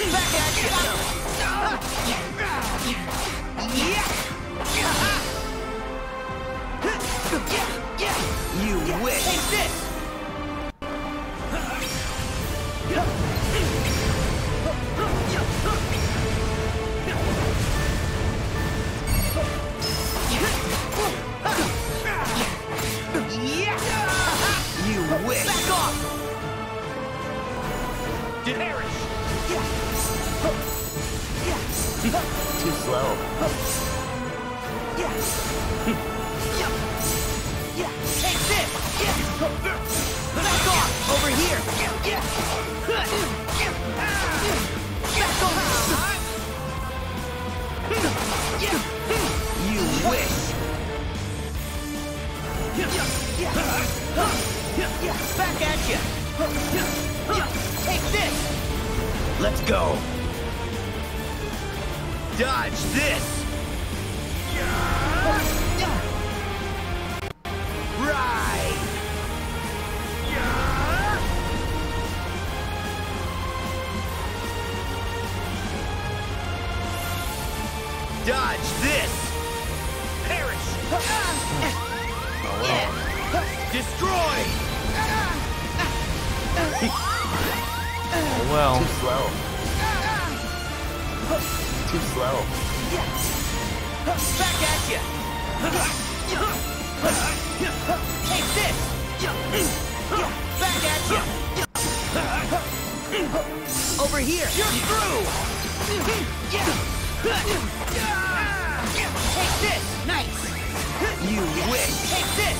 Back at you! You wish! Take this! You wish! Back off! Perish! Too slow. Take this! Back off! Over here! Back off! You wish! Back at you! Take this! Let's go! Dodge this! Right! Dodge this! Perish! Yeah! Destroy! Oh well. Too slow. Too slow. Back at you! Take this! Back at you! Over here! You're through! Take this! Nice! You wish! Take this!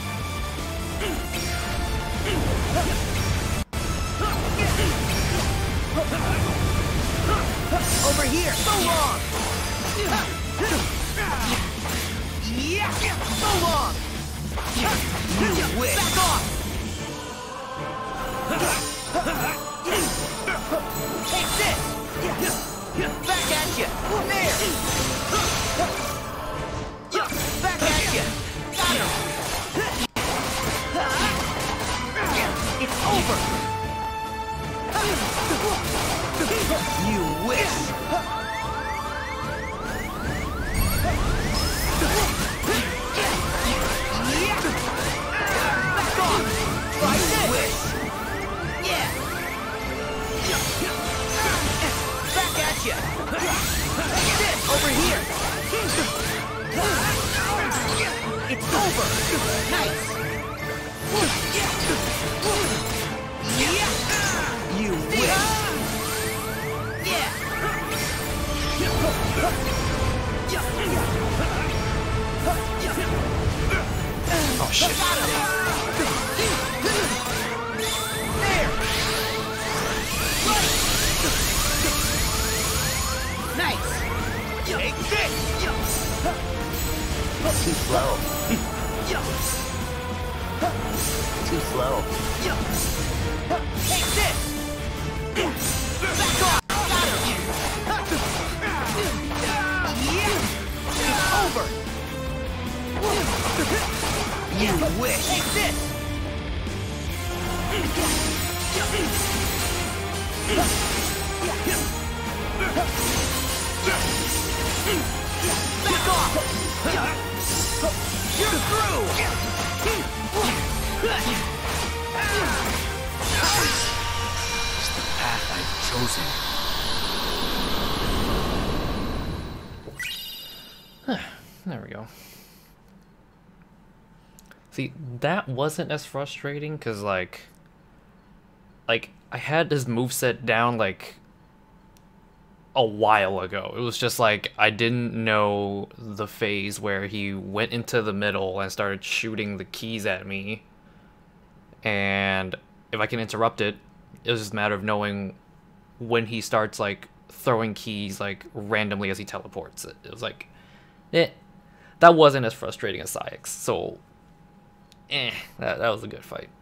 Over here! So long! Yeah! So long! You wish! Back off! Take this! Back at you! There! Back at you! Got him! It's over! You wish! Back off! Try this! Wish. Yeah! Back at you! This! Over here! It's over! Nice! Yeah! You wish! Yeah! Oh shit. There! Nice! Take this! Too slow. Too slow. Take this! Back off! Got him! Yeah! It's over! You wish! Take this! Back off! You're through! It's the path I've chosen. There we go. See, that wasn't as frustrating because like I had this moveset down like a while ago. It was just like I didn't know the phase where he went into the middle and started shooting the keys at me. And if I can interrupt it, it was just a matter of knowing when he starts like throwing keys like randomly as he teleports. It was like, that wasn't as frustrating as Saïx. So, that was a good fight.